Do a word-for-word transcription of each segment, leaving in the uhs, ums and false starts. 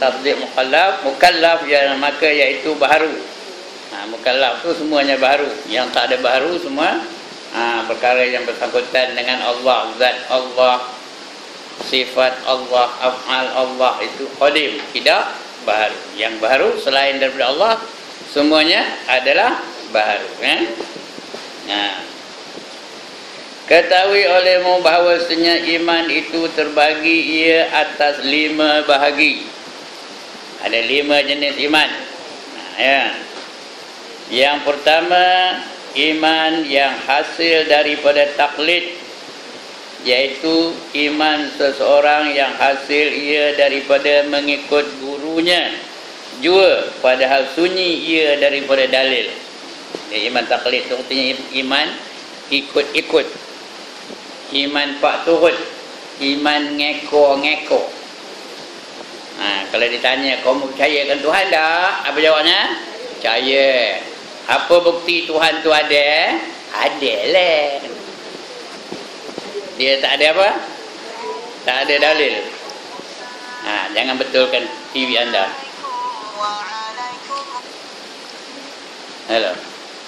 tasdiq mukallaf. Mukallaf ya maka iaitu baharu. Ha, mukallaf tu semuanya baharu. Yang tak ada baharu semua ha, perkara yang bersangkutan dengan Allah, zat Allah, sifat Allah, af'al Allah itu qadim, tidak baharu. Yang baharu selain daripada Allah semuanya adalah baharu. Eh? Nah, ketahui olehmu bahawasanya iman itu terbagi ia atas lima bahagi. Ada lima jenis iman. Nah, ya. Yang pertama, iman yang hasil daripada taklid, yaitu iman seseorang yang hasil ia daripada mengikut gurunya jua, padahal sunyi ia daripada dalil. Ya, iman taklid itu artinya iman ikut-ikut, iman pak turut, iman ngeko-ngeko. Ha, kalau ditanya, kamu percayakan Tuhan tak? Apa jawabnya? Percaya. Apa bukti Tuhan tu ada? Ada lah. Dia tak ada apa? Tak ada dalil. Ha, jangan betulkan T V anda. Hello.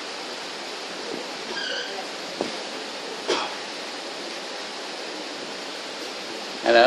Hello.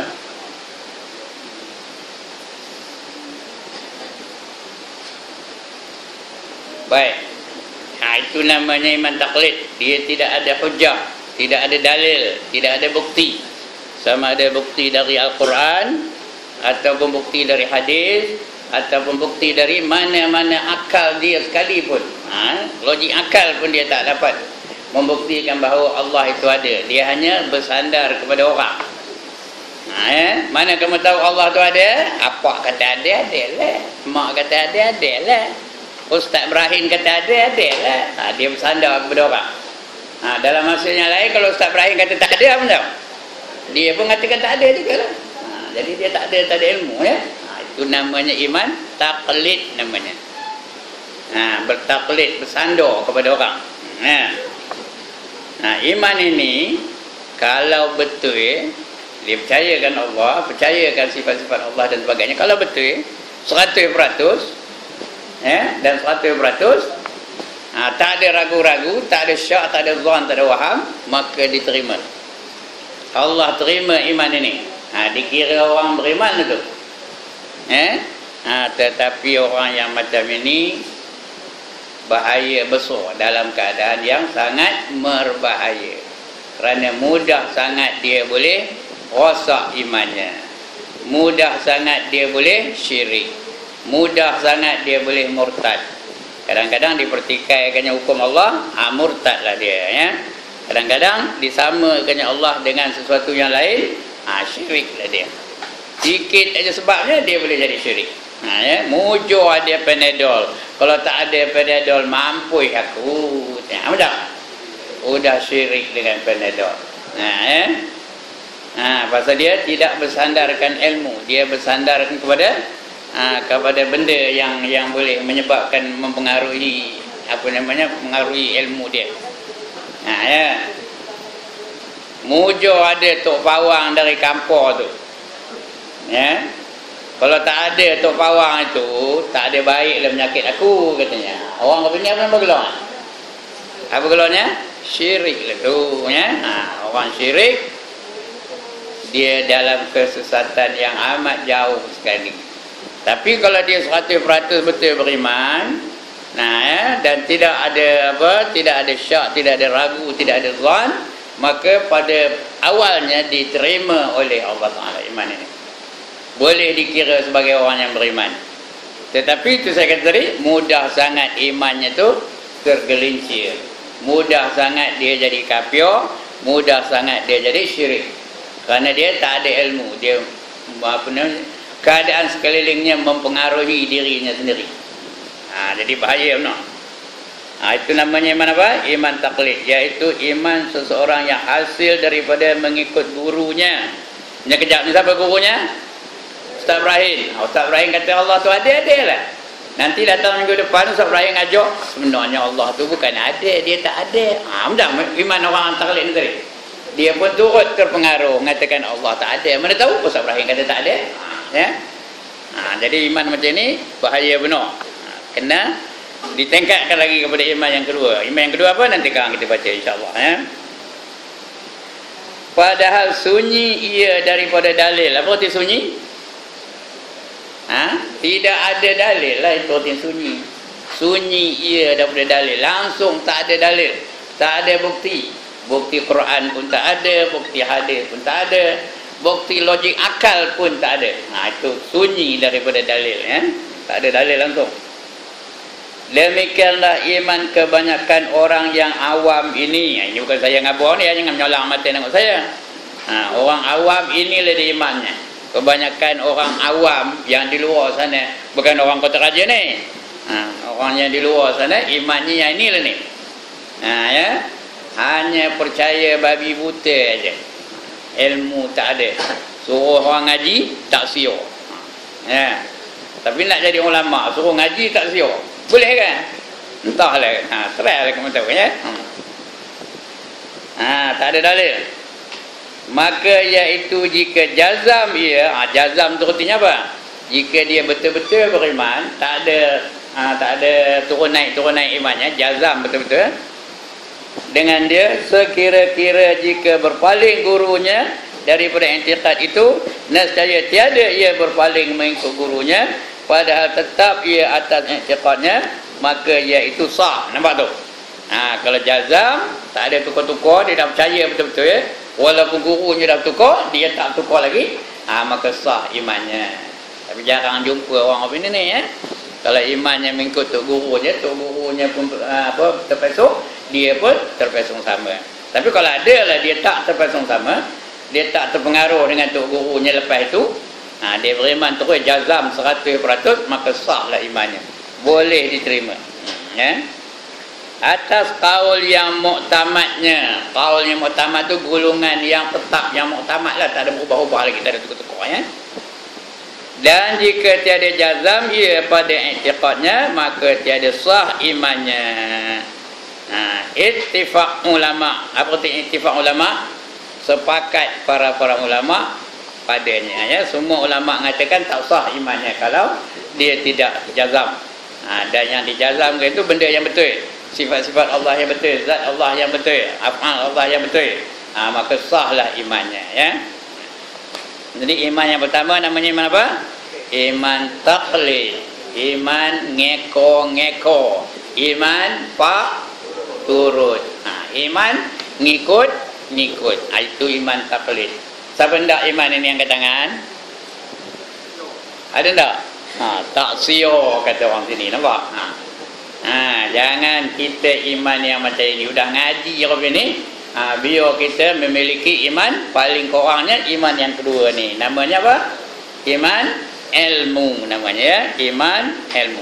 Baik. Ha, itu namanya iman taklid. Dia tidak ada hujah, tidak ada dalil, tidak ada bukti. Sama ada bukti dari Al-Quran, ataupun bukti dari hadis, ataupun bukti dari mana-mana akal dia sekalipun. Ha? Logik akal pun dia tak dapat membuktikan bahawa Allah itu ada. Dia hanya bersandar kepada orang. Ha, eh? Mana kamu tahu Allah itu ada? Apa kata ada, ada lah. Mak kata ada, ada lah. Ustaz Ibrahim kata ada, ada lah. Ha, dia bersandar kepada orang. Ha, dalam masa yang lain, kalau Ustaz Ibrahim kata tak ada, apa tahu? Dia pun katakan tak ada juga lah. Ha, jadi dia tak ada, tak ada ilmu ya. Ha, itu namanya iman taklid namanya. Ha, bertaklid, bersandar kepada orang. Ha. Nah, iman ini kalau betul dia percayakan Allah, percayakan sifat-sifat Allah dan sebagainya. Kalau betul seratus peratus ya, dan seratus peratus ha, tak ada ragu-ragu, tak ada syak, tak ada zon, tak ada waham, maka diterima. Allah terima iman ini. Ha, dikira orang beriman itu. Eh? Ha, tetapi orang yang macam ini bahaya besar dalam keadaan yang sangat berbahaya. Kerana mudah sangat dia boleh rosak imannya. Mudah sangat dia boleh syirik. Mudah sangat dia boleh murtad. Kadang-kadang dipertikaikannya hukum Allah, ha, murtadlah dia ya. Kadang-kadang disamakannya Allah dengan sesuatu yang lain, ha, syiriklah dia. Sikit aja sebabnya dia boleh jadi syirik. Ha, ya. Mujur ada Panadol. Kalau tak ada Panadol, mampus aku. Ya, macam udah syirik dengan Panadol. Nah, ya. Ha, pasal dia tidak bersandarkan ilmu, dia bersandarkan kepada ha, kepada benda yang yang boleh menyebabkan mempengaruhi apa namanya mempengaruhi ilmu dia. Ha, ya. Mujur ada tok pawang dari kampung tu. Ya. Kalau tak ada tok pawang itu, tak ada baiklah penyakit aku katanya. Orang katanya apa nama gelar? Apa gelarnya? Syirik lah tu ya. Ha, orang syirik dia dalam kesesatan yang amat jauh sekali. Tapi kalau dia seratus peratus betul beriman, nah ya, dan tidak ada apa, tidak ada syak, tidak ada ragu, tidak ada zon, maka pada awalnya diterima oleh Allah Taala iman ini. Boleh dikira sebagai orang yang beriman. Tetapi itu saya kata tadi, mudah sangat imannya tu tergelincir. Mudah sangat dia jadi kafir, mudah sangat dia jadi syirik. Kerana dia tak ada ilmu, dia apa namanya, keadaan sekelilingnya mempengaruhi dirinya sendiri. Ha, jadi bahaya benar. Ha, itu namanya iman apa? Iman taklid, iaitu iman seseorang yang hasil daripada mengikut gurunya. Ini kejap ni siapa gurunya? Ustaz Ibrahim. Ustaz Ibrahim kata Allah tu ada-ada lah. Nanti datang minggu depan Ustaz Ibrahim ngajak, sebenarnya Allah tu bukan ada, dia tak ada. Ha, macam iman orang taklid ni tadi. Dia pun turut terpengaruh mengatakan Allah tak ada. Mana tahu Ustaz Ibrahim kata tak ada. Ya. Ha, jadi iman macam ni bahaya benar. Ha, kena ditingkatkan lagi kepada iman yang kedua. Iman yang kedua apa? Nanti kan kita baca insya-Allah ya. Padahal sunyi ia daripada dalil. Apa arti sunyi? Ha? Tidak ada dalil lah itu arti sunyi. Sunyi ia daripada dalil. Langsung tak ada dalil. Tak ada bukti. Bukti Quran pun tak ada, bukti hadis pun tak ada, bukti logik akal pun tak ada. Ha, itu sunyi daripada dalil ya. Tak ada dalil langsung. Demikianlah iman kebanyakan orang yang awam ini. Ini bukan saya ngabar ni, jangan menyolang mata tengok saya. Ha, orang awam inilah dia imannya. Kebanyakan orang awam yang di luar sana, bukan orang Kota Raja ni. Ha, orang yang di luar sana imannya yang inilah ni. Ha, ya. Hanya percaya babi buta aja. Ilmu tak ada. Suruh orang ngaji tak siok. Ya. Tapi nak jadi ulama, suruh ngaji tak siok. Boleh kan? Entahlah. Ha, try lah kamu tahu ya. Hmm. Ha, tak ada dalil. Maka iaitu jika jazam ia, ha, jazam tu artinya apa? Jika dia betul-betul beriman, tak ada ha, tak ada turun naik turun naik imannya, jazam betul-betul. Dengan dia sekira-kira jika berpaling gurunya daripada i'tiqad itu, nescaya tiada ia berpaling mengikut gurunya, padahal tetap ia atas i'tiqadnya, maka ia itu sah. Nampak tu? Ha, kalau jazam tak ada tukar-tukar, dia dah percaya betul-betul ya. Walaupun gurunya dah tukar, dia tak tukar lagi, ha, maka sah imannya. Tapi jarang jumpa orang apa ini ni ya. Kalau imannya mengikut tok gurunya, tok gurunya pun apa terpesong, dia pun terpesong sama. Tapi kalau ada lah dia tak terpesong sama, dia tak terpengaruh dengan tok gurunya lepas itu, ha, dia beriman terus jazam seratus peratus, maka sahlah imannya. Boleh diterima. Ya. Atas kaul yang muktamadnya. Kaul yang muktamad tu golongan yang tetap, yang muktamad lah, tak ada berubah-ubah lagi, tak ada tukar-tukar ya. Dan jika tiada jazam ia pada i'tiqadnya, maka tiada sah imannya. Ha, ittifaq ulama. Apa arti ittifaq ulama? Sepakat para-para ulama padanya ya. Semua ulama mengatakan tak sah imannya kalau dia tidak jazam. Ha, dan yang dijazamkan itu benda yang betul. Sifat-sifat Allah yang betul, zat Allah yang betul, af'al Allah yang betul. Ha, maka sahlah imannya ya. Jadi iman yang pertama namanya iman apa? Iman taqlid. Iman ngeko-ngeko. Iman pak turut. Ha, iman ngikut-ngikut. Ha, itu iman taqlid. Siapa ndak iman ini angkat tangan? Ada ndak? Ha, tak sio kata orang sini, nampak? Ha. Ha, jangan kita iman yang macam ini. Udah ngaji apa ini? Ha, biar kita memiliki iman paling kurangnya iman yang kedua ni. Namanya apa? Iman ilmu namanya ya. Iman ilmu.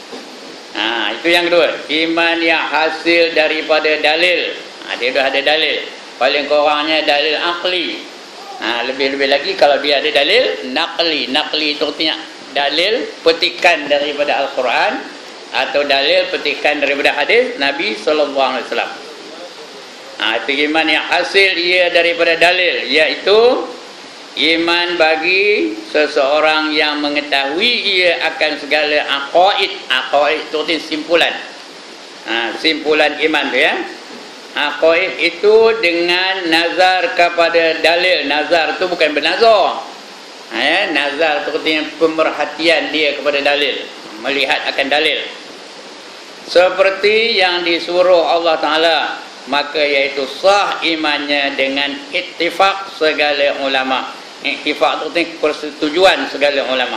Ha, itu yang kedua. Iman yang hasil daripada dalil. Ha, dia dah ada dalil. Paling kurangnya dalil akli. Ha, lebih-lebih lagi kalau dia ada dalil naqli. Naqli itu artinya dalil petikan daripada Al-Quran atau dalil petikan daripada hadis Nabi sallallahu alaihi wasallam. Ha, itu iman yang hasil ia daripada dalil, iaitu iman bagi seseorang yang mengetahui ia akan segala aqaid. Aqaid itu simpulan. Ha, simpulan iman tu ya. Aqaid itu dengan nazar kepada dalil. Nazar tu bukan bernazar. Ha, ya, nazar tu artinya pemerhatian dia kepada dalil, melihat akan dalil. Seperti yang disuruh Allah Ta'ala, maka iaitu sah imannya dengan ittifaq segala ulama. Ittifaq itu persetujuan segala ulama.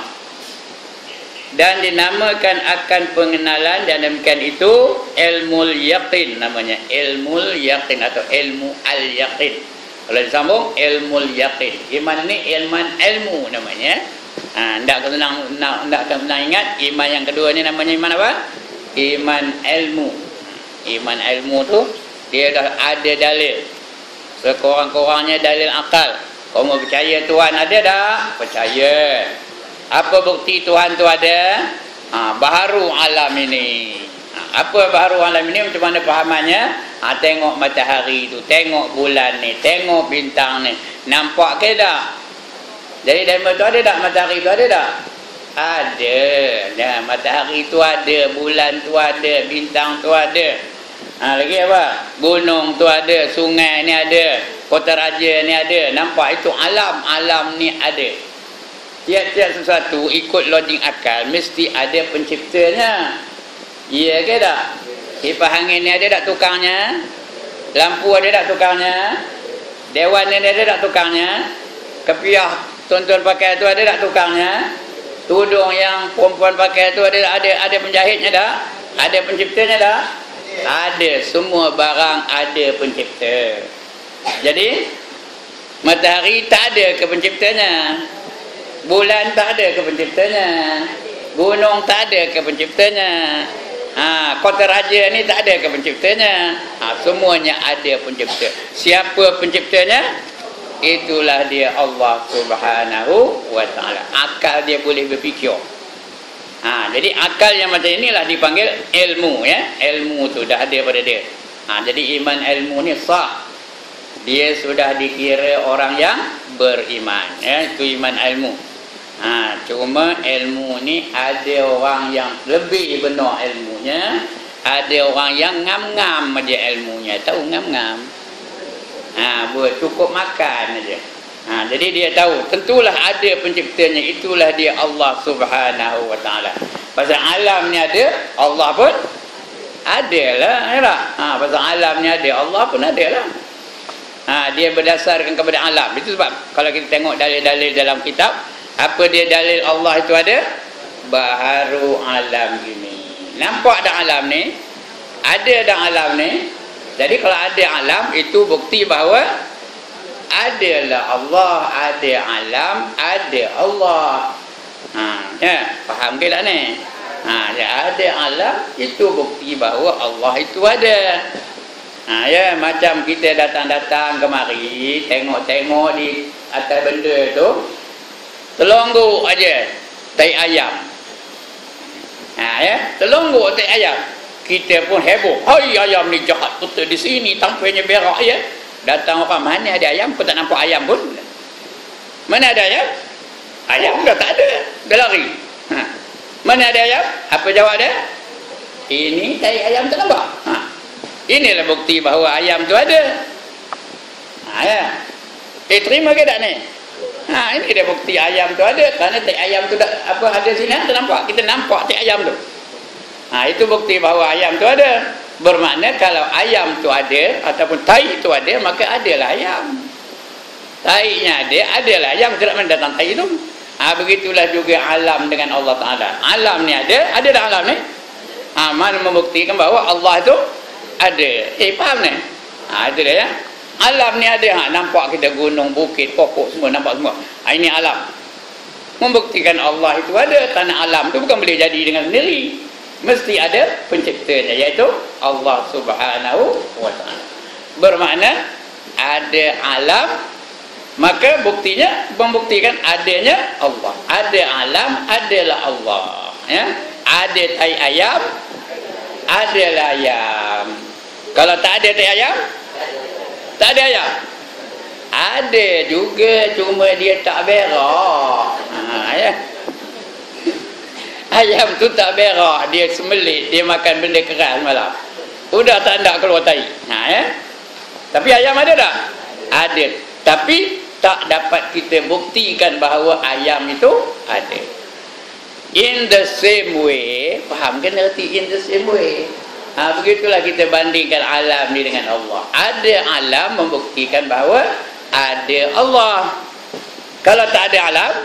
Dan dinamakan akan pengenalan, dan demikian itu ilmu yaqin namanya. Ilmu yaqin atau ilmu al-yaqin. Kalau disambung ilmu yaqin. Iman ini ilman ilmu namanya. Ha, ndak senang nak ndak senang ingat. Iman yang kedua ni namanya iman apa? Iman ilmu. Iman ilmu tu dia dah ada dalil. Sekurang-kurangnya dalil akal. Kamu percaya Tuhan ada tak? Percaya. Apa bukti Tuhan tu ada? Ha, baharu alam ini. Ha, apa baharu alam ini? Macam mana fahamannya? Ha, tengok matahari tu, tengok bulan ni, tengok bintang ni. Nampak ke tak? Jadi dalam tu ada tak? Matahari tu ada tak? Ada. Nah, matahari tu ada, bulan tu ada, bintang tu ada. Ha, lagi apa? Gunung tu ada, sungai ni ada, kota raja ni ada. Nampak itu alam, alam ni ada. Tiap-tiap sesuatu ikut logik akal mesti ada penciptanya. Ya ke tak? Kipas angin ni ada tak tukangnya? Lampu ada tak tukangnya? Dewan ni ada tak tukangnya? Kepiah tuan-tuan pakai tu ada tak tukangnya? Tudung yang perempuan pakai tu ada ada ada penjahitnya tak? Ada penciptanya tak? Ada. Semua barang ada pencipta. Jadi matahari tak ada ke penciptanya, bulan tak ada ke penciptanya, gunung tak ada ke penciptanya, ha, kota raja ni tak ada ke penciptanya. Ha, semuanya ada pencipta. Siapa penciptanya? Itulah dia Allah Subhanahu wa ta'ala. Akal dia boleh berfikir. Ha, jadi akal yang macam inilah dipanggil ilmu, ya. Ilmu tu dah ada pada dia. Ha, jadi iman ilmu ni sah. Dia sudah dikira orang yang beriman, ya. Itu iman ilmu. Ha, cuma ilmu ni ada orang yang lebih benar ilmunya, ada orang yang ngam-ngam aja ilmunya. Tahu ngam-ngam? Ha, buat cukup makan aja. Ha, jadi dia tahu tentulah ada penciptanya, itulah dia Allah Subhanahu wa taala. Pasal alam ni ada, Allah pun adalah, ya tak? Ha, pasal alam ni ada, Allah pun adalah. Ha, dia berdasarkan kepada alam. Itu sebab kalau kita tengok dalil-dalil dalam kitab, apa dia dalil Allah itu ada? Baharu alam ini. Nampak dah alam ni? Ada dah alam ni? Jadi kalau ada alam, itu bukti bahawa adalah Allah, ada alam, ada Allah. Ha, ya, faham ke tak ni? Ha, ya, ada alam, itu bukti bahawa Allah itu ada. Ha, ya, macam kita datang-datang kemari, tengok-tengok di atas benda tu, telungguk aja tai ayam. Ha, ya, telungguk tai ayam. Kita pun heboh. Hai, ayam ni jahat betul di sini, tampaknya berak, ya. Datang orang, mana ada ayam? Kau tak nampak ayam pun. Mana ada ayam? Ayam dah tak ada, dah lari. Ha. Mana ada ayam? Apa jawab dia? Ini tai ayam tak nampak. Ha. Inilah bukti bahawa ayam tu ada. Ha, ya. Eh, terima ke tak ni? Ha, ini dia bukti ayam tu ada. Kerana tai ayam tu dah, apa ada sini, tak nampak. Kita nampak tai ayam tu. Ha, itu bukti bahawa ayam tu ada. Bermakna kalau ayam tu ada ataupun tai tu ada, maka adalah ayam. Tai-nya ada, adalah ayam. Tidak mana datang tai tu. Ha, begitulah juga alam dengan Allah Ta'ala. Alam ni ada, ada dah alam ni. Ha, mana membuktikan bahawa Allah tu ada. Eh, faham ni? Ha, itu dia, ya. Alam ni ada. Ha, nampak kita gunung, bukit, pokok semua, nampak semua. Ha, ini alam. Membuktikan Allah itu ada. Tanah alam tu bukan boleh jadi dengan sendiri. Mesti ada penciptanya, iaitu Allah Subhanahu wa ta'ala. Bermakna ada alam, maka buktinya membuktikan adanya Allah. Ada alam, adalah Allah, ya. Ada tai ayam, adalah ayam. Kalau tak ada tai ayam, tak ada ayam. Ada juga, cuma dia tak berak. Ha, ya. Ayam tu tak berak, dia semelit, dia makan benda keras malam. Udah tak nak keluar tai. Ha, ya. Tapi ayam ada tak? Ada. Tapi tak dapat kita buktikan bahawa ayam itu ada. In the same way, faham kan erti in the same way? Ha, begitulah kita bandingkan alam ni dengan Allah. Ada alam membuktikan bahawa ada Allah. Kalau tak ada alam,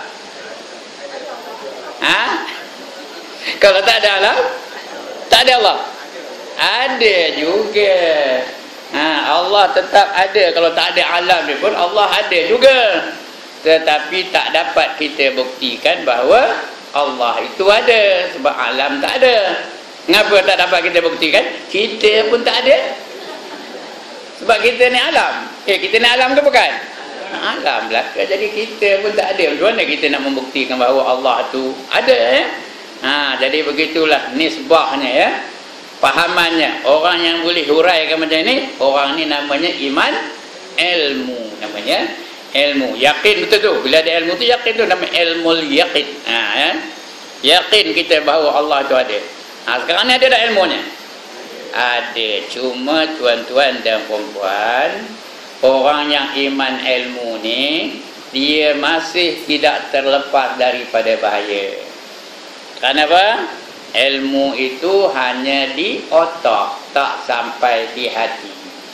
ha? Kalau tak ada alam, tak ada Allah. Ada juga. Ha, Allah tetap ada. Kalau tak ada alam ni pun Allah ada juga. Tetapi tak dapat kita buktikan bahawa Allah itu ada. Sebab alam tak ada. Mengapa tak dapat kita buktikan? Kita pun tak ada. Sebab kita ni alam. Eh, kita ni alam ke bukan? Alam belaka. Jadi kita pun tak ada. Macam mana kita nak membuktikan bahawa Allah tu ada, ya? Ha, jadi begitulah nisbahnya, ya. Pahamannya. Orang yang boleh huraikan macam ni, orang ni namanya iman ilmu, namanya ilmu. Yakin betul tu. Bila ada ilmu tu yakin tu namanya ilmul yakin. Ha, ya. Yakin kita bahawa Allah tu ada. Ha, sekarang ni ada tak ilmunya? Ada. Cuma tuan-tuan dan puan-puan, orang yang iman ilmu ni, dia masih tidak terlepas daripada bahaya. Kenapa? Ilmu itu hanya di otak, tak sampai di hati.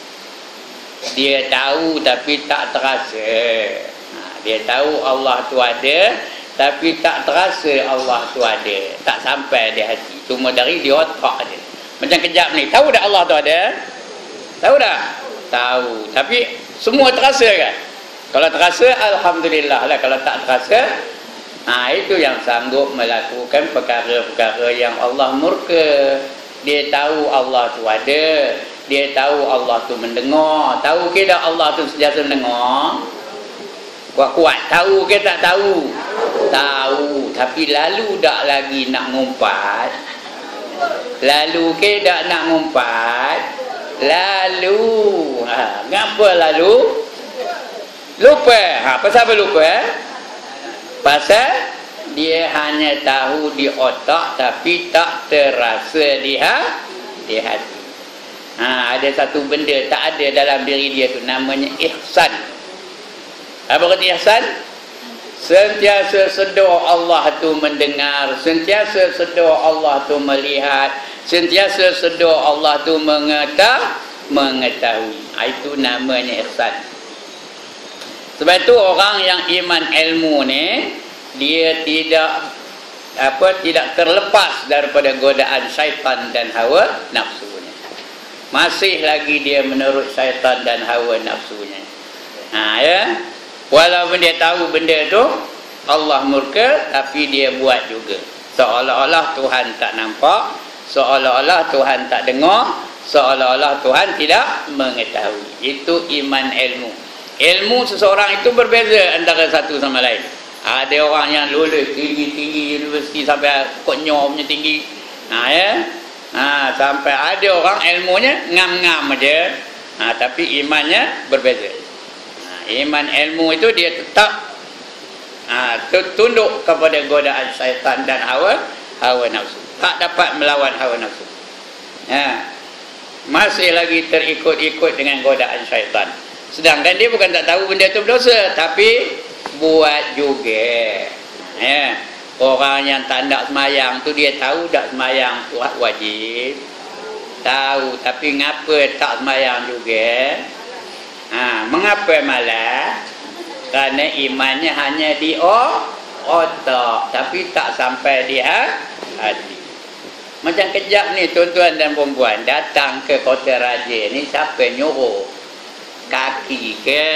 Dia tahu tapi tak terasa. Ha, dia tahu Allah tu ada, tapi tak terasa Allah tu ada. Tak sampai di hati. Cuma dari di otak je. Macam kejap ni, tahu tak Allah tu ada? Tahu tak? Tahu. Tapi semua terasa kan? Kalau terasa, alhamdulillah lah. Kalau tak terasa, ha, itu yang sanggup melakukan perkara-perkara yang Allah murka. Dia tahu Allah tu ada. Dia tahu Allah tu mendengar. Tahu ke tak Allah tu sentiasa mendengar? Kuat-kuat. Tahu ke tak tahu? Tahu. Tapi lalu tak lagi nak ngumpat? Lalu ke tak nak ngumpat? Lalu. Ha, ngapa lalu? Lupa. Ha, pasal apa lupa? Eh? Pasal dia hanya tahu di otak tapi tak terasa di, ha? di hati. Ha, ada satu benda tak ada dalam diri dia tu, namanya ihsan. Apa kata ihsan? Sentiasa sedar Allah tu mendengar, sentiasa sedar Allah tu melihat, sentiasa sedar Allah tu mengetah, mengetahui. Itu namanya ihsan. Sebab itu orang yang iman ilmu ni, dia tidak apa tidak terlepas daripada godaan syaitan dan hawa nafsunya. Masih lagi dia menurut syaitan dan hawa nafsunya. Ha, ya. Walaupun dia tahu benda tu Allah murka, tapi dia buat juga. Seolah-olah Tuhan tak nampak, seolah-olah Tuhan tak dengar, seolah-olah Tuhan tidak mengetahui. Itu iman ilmu. Ilmu seseorang itu berbeza antara satu sama lain. Ada orang yang lulus tinggi-tinggi universiti sampai konyo punya tinggi. Ha, ya. Ha, sampai ada orang ilmunya ngam-ngam aja. Ha, tapi imannya berbeza. Iman ilmu itu dia tetap ha, tunduk kepada godaan syaitan dan hawa hawa nafsu. Tak dapat melawan hawa nafsu. Ha, masih lagi terikut-ikut dengan godaan syaitan. Sedangkan dia bukan tak tahu benda itu berdosa, tapi buat juga. Ya. Orang yang tak nak semayang tu, dia tahu tak semayang tu wajib. Tahu, tapi ngapa tak semayang juga? Ha, mengapa malah? Kerana imannya hanya di otak, tapi tak sampai di hati. Macam kejap ni tuan-tuan dan perempuan, datang ke Kota Raja ni, siapa nyuruh? Kaki ke,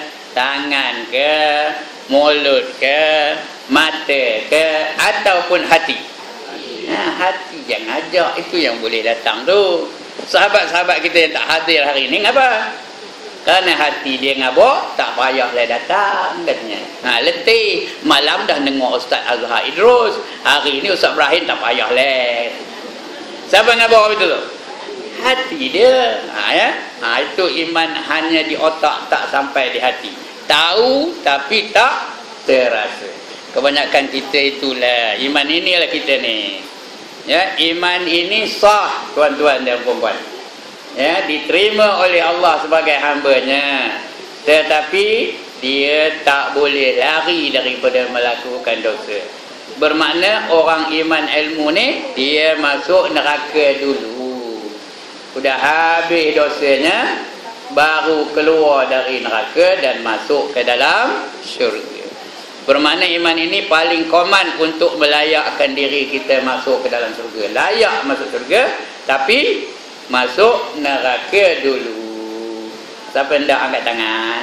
tangan ke, mulut ke, mata ke, ataupun hati? Ha, hati yang ajak, itu yang boleh datang tu. Sahabat-sahabat kita yang tak hadir hari ni, ngapa? Kerana hati dia ngabuk, tak payahlah datang katanya. Ha, letih. Malam dah dengar Ustaz Azhar Idrus. Hari ni Ustaz Ibrahim tak payahlah. Siapa ngabuk itu tu? Hati dia. Ha, ya? Ha, itu iman hanya di otak, tak sampai di hati. Tahu tapi tak terasa. Kebanyakan kita itulah. Iman inilah kita ni. Ya, iman ini sah, tuan-tuan dan puan-puan. Ya, diterima oleh Allah sebagai hamba-Nya, tetapi dia tak boleh lari daripada melakukan dosa. Bermakna orang iman ilmu ni, dia masuk neraka dulu. Sudah habis dosanya, baru keluar dari neraka dan masuk ke dalam syurga. Bermakna iman ini paling koman untuk melayakkan diri kita masuk ke dalam syurga. Layak masuk syurga, tapi masuk neraka dulu. Siapa hendak angkat tangan?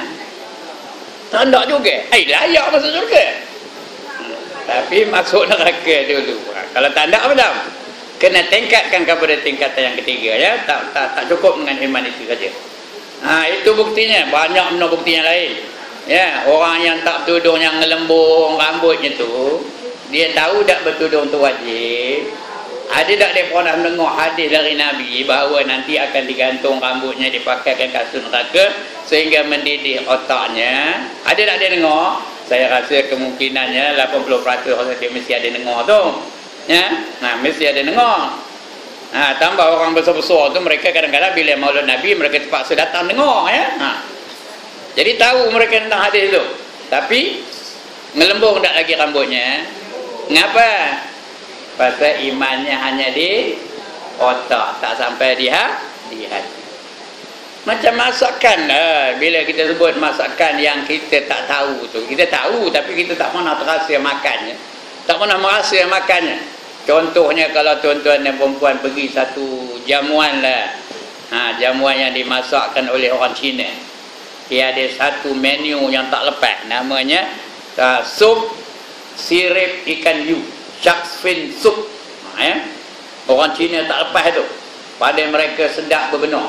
Tak hendak juga. Eh, layak masuk syurga. Hmm. Tapi masuk neraka dulu. Ha, kalau tak hendak apa dah? Kena tingkatkan kepada tingkatan yang ketiga, ya. Tak tak tak cukup dengan iman itu saja. Ha, itu buktinya. Banyak benda bukti yang lain. Ya, orang yang tak bertudung, yang ngelembung rambutnya tu, dia tahu tak bertudung tu wajib. Ada tak dia pernah mendengar hadis dari Nabi bahawa nanti akan digantung rambutnya, dipakaikan kasut neraka sehingga mendidih otaknya? Ada tak dia dengar? Saya rasa kemungkinannya lapan puluh peratus orang dia mesti ada dengar tu. Ya, nah mesti ada dengar. Nah, tambah orang besar-besar tu mereka kadang-kadang bila maulid Nabi mereka terpaksa datang dengar ya. Nah. Jadi tahu mereka tentang hadis tu. Tapi ngelembung tak lagi rambutnya. Mengapa? Pasal imannya hanya di otak, tak sampai di hati. Macam masakan lah. Bila kita sebut masakan yang kita tak tahu tu, kita tahu tapi kita tak pernah terasa makannya, tak pernah merasa makannya. Contohnya kalau tuan-tuan dan perempuan pergi satu jamuan lah, ha, jamuan yang dimasakkan oleh orang Cina, dia ada satu menu yang tak lepas, namanya uh, sup sirip ikan hiu, shark's fin soup. Ha, ya? Orang Cina tak lepas tu, pada mereka sedap berbenar.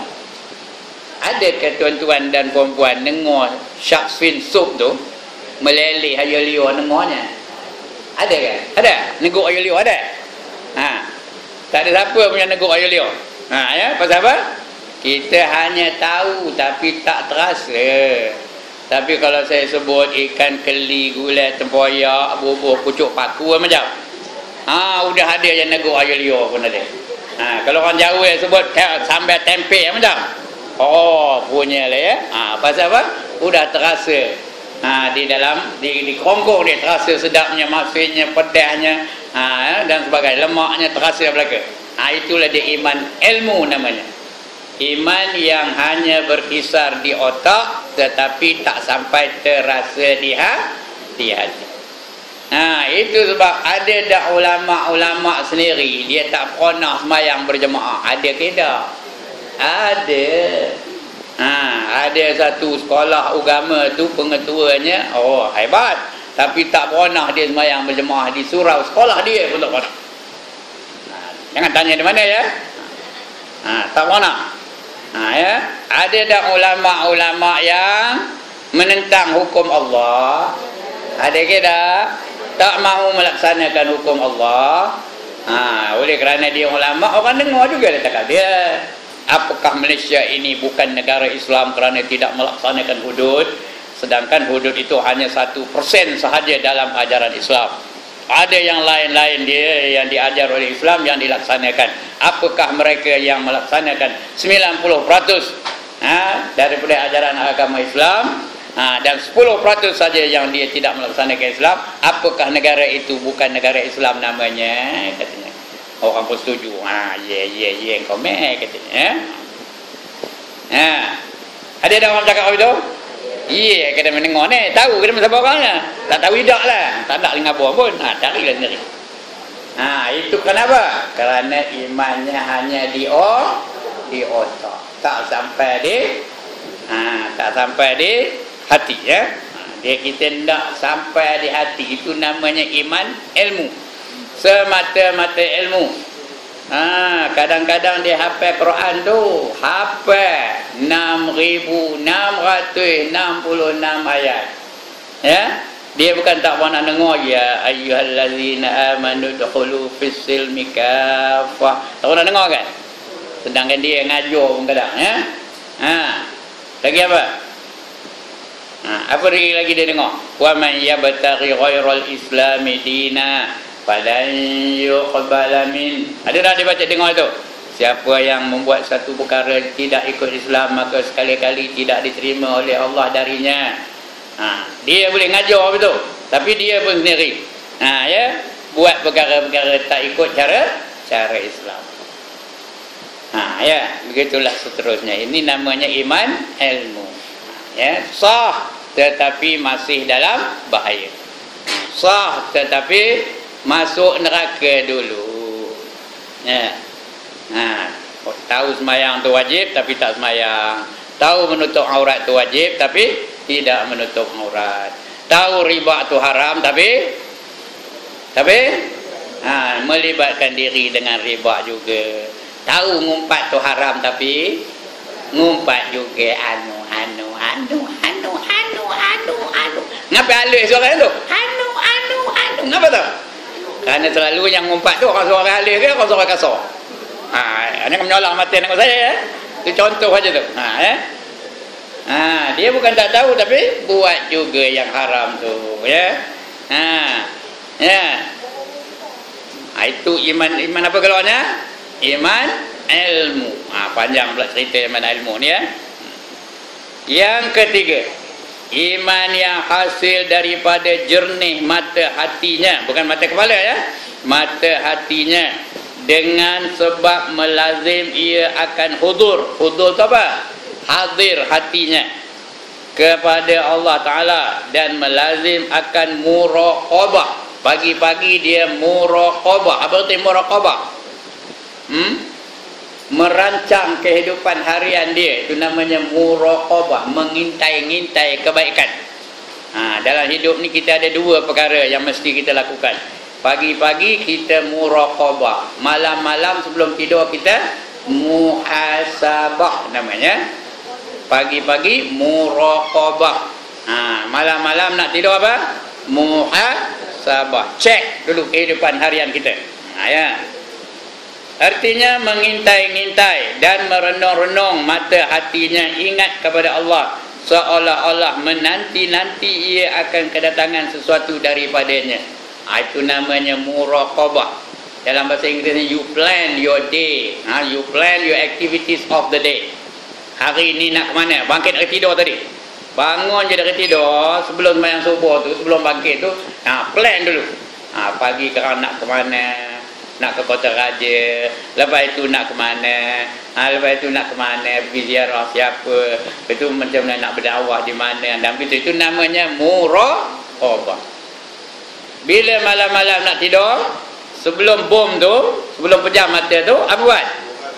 Adakah tuan-tuan dan perempuan dengar shark's fin soup tu meleleh air liur dengarnya? Ada kan? Ada? Neguk air liur ada? Ha. Tak ada siapa punya neguk air liur. Ha, ya, pasal apa? Kita hanya tahu tapi tak terasa. Tapi kalau saya sebut ikan keli, gulai tempoyak, bubuh, pucuk paku macam. Ha, udah ada yang neguk air liur pun ada. Ha, kalau orang Jawa sebut sambal tempe macam. Oh, punya lah ya. Ha, pasal apa? Udah terasa. Ha, di dalam di, di kerongkong dia terasa sedapnya, masinnya, pedahnya, ha, dan sebagainya, lemaknya terasa belaka. Ha, itulah dia iman ilmu namanya. Iman yang hanya berkisar di otak tetapi tak sampai terasa di hati. Ha, itu sebab ada dak ulama-ulama sendiri dia tak pernah sembahyang berjemaah. Ada ke tak? Ada. Ha, ada satu sekolah agama tu pengetuanya, oh hebat, tapi tak pernah dia sembahyang berjemaah di surau sekolah dia pun tak pernah. Ha, jangan tanya di mana ya. Ha, tak pernah. Ha, ya, ada dak ulama-ulama yang menentang hukum Allah. Ada ke tak? Tak mahu melaksanakan hukum Allah. Ha, oleh kerana dia ulama, orang dengar juga dia cakap dia. Apakah Malaysia ini bukan negara Islam kerana tidak melaksanakan hudud, sedangkan hudud itu hanya satu persen sahaja dalam ajaran Islam. Ada yang lain-lain dia yang diajar oleh Islam yang dilaksanakan. Apakah mereka yang melaksanakan sembilan puluh peratus ha, daripada ajaran agama Islam, ha, dan sepuluh peratus saja yang dia tidak melaksanakan Islam? Apakah negara itu bukan negara Islam namanya? Katanya. Orang pun setuju. Ha, ye ye ye komen katanya. Ha. Ada dah orang cakap begitu? Ye, kita mendengar ni, tahu kita siapa orangnya. Tak tahu tidak lah. Tak nak ngabur pun. Ha, carilah sendiri. Ha, itu kenapa? Kerana imannya hanya di o, di otak. Tak sampai di ha, tak sampai di hati ya. Ha, dia kita tidak sampai di hati, itu namanya iman ilmu. Semata-mata ilmu. Ha, kadang-kadang dia hafal Quran tu, hafal enam ribu enam ratus enam puluh enam ayat. Ya, dia bukan tak pernah dengar ya ayyuhallazina amanu dukhulu fis silmi kafah. Tak pernah dengar kan? Sedangkan dia ngajar pun kadang ya. Ha. Lagi apa? Ha, apa lagi dia dengar? Wa man yabtaghi ghairal islami dina falan yuqbala min. Ada dah dia baca dengar itu. Siapa yang membuat satu perkara tidak ikut Islam, maka sekali-kali tidak diterima oleh Allah darinya. Ha, dia boleh ngajar betul, tapi dia pun sendiri. Ha, ya, buat perkara-perkara tak ikut cara cara Islam. Ha, ya, begitulah seterusnya. Ini namanya iman ilmu. Ya, sah tetapi masih dalam bahaya. Sah tetapi masuk neraka dulu. Ya. Ha, tahu sembahyang tu wajib tapi tak sembahyang. Tahu menutup aurat tu wajib tapi tidak menutup aurat. Tahu riba tu haram tapi tapi ha, melibatkan diri dengan riba juga. Tahu ngumpat tu haram tapi ngumpat juga anu anu anu anu anu anu anu. Ngapa halus suara tu? Anu anu anu. Ngapa tu? Kerana selalu yang ngumpat tu orang suara halus ke orang suara kasar. Ha, ini menyolong mati anak saya ya. Itu contoh aja tu. Ha, eh. Ha, dia bukan tak tahu tapi buat juga yang haram tu, ya. Ha. Ya. Ha, itu Satu iman, iman apa keluarnya? Iman ilmu. Ha, panjang pula cerita iman ilmu ni ya. Yang ketiga, iman yang hasil daripada jernih mata hatinya, bukan mata kepala ya, mata hatinya, dengan sebab melazim ia akan hudur. Hudur tu apa? Hadir hatinya kepada Allah Ta'ala, dan melazim akan muraqabah. Pagi-pagi dia muraqabah. Apa arti muraqabah? Hmm? Merancang kehidupan harian dia, itu namanya muraqabah, mengintai-ngintai kebaikan. Ha, dalam hidup ni kita ada dua perkara yang mesti kita lakukan. Pagi-pagi kita muraqabah, malam-malam sebelum tidur kita muhasabah namanya. Pagi-pagi muraqabah, ha, malam-malam nak tidur apa? Muhasabah. Cek dulu kehidupan harian kita. Ha, ya. Artinya mengintai-ngintai dan merenung-renung mata hatinya ingat kepada Allah, seolah-olah menanti-nanti ia akan kedatangan sesuatu daripadanya. Ha, itu namanya muraqabah. Dalam bahasa Inggerisnya, you plan your day. Ha, you plan your activities of the day. Hari ini nak ke mana? Bangkit dari tidur tadi. Bangun je dari tidur, sebelum sembahyang subuh tu, sebelum bangkit tu, ha, plan dulu. Ha, pagi kerana nak ke mana? Nak ke Kota Raja, lepas itu nak ke mana, ha, lepas itu nak ke mana, pergi ziarah siapa, itu macam mana nak berdakwah di mana, dan itu, itu namanya muraqabah. Bila malam-malam nak tidur, sebelum bom tu, sebelum pejam mata tu, apa buat?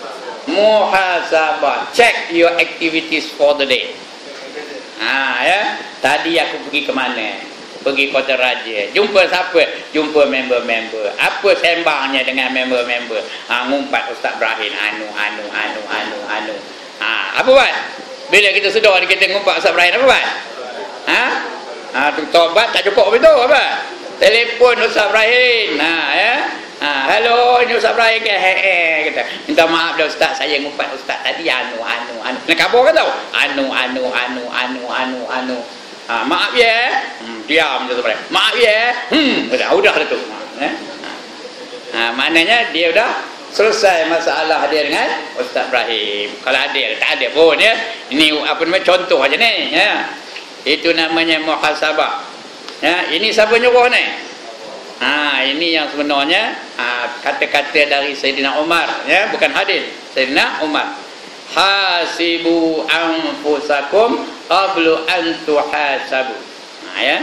Muhasabah. Check your activities for the day. Ha, ya, tadi aku pergi ke mana? Pergi Kota Raja. Jumpa siapa? Jumpa member-member. Apa sembangnya dengan member-member? Ha, ngumpat Ustaz Ibrahim. Anu, anu, anu, anu, anu. Ha, apa buat? Bila kita sedar kita ngumpat Ustaz Ibrahim, apa buat? Ha? Ha, tu tobat tak cukup betul apa? Telefon Ustaz Ibrahim. Ha, ya. Ha, hello, ini Ustaz Ibrahim ke? He, he, kita. Minta maaf dah Ustaz, saya ngumpat Ustaz tadi anu, anu, anu. Nak kabur kan tau? Anu, anu, anu, anu, anu, anu. Ha, maaf ya. Hmm, diam je Ustaz. Maaf ya. Hmm, dah udah dah tu. Ha, ha, maknanya dia dah selesai masalah dia dengan Ustaz Ibrahim. Kalau ada, tak ada pun ya. Ini apa namanya, contoh aja ni ya. Itu namanya muhasabah. Ya, ini siapa nyuruh ni? Ha, ini yang sebenarnya kata-kata ha, dari Sayyidina Umar ya, bukan hadis. Sayyidina Umar. Hasibu anfusakum qablu an tuhasabu. Ha, ya.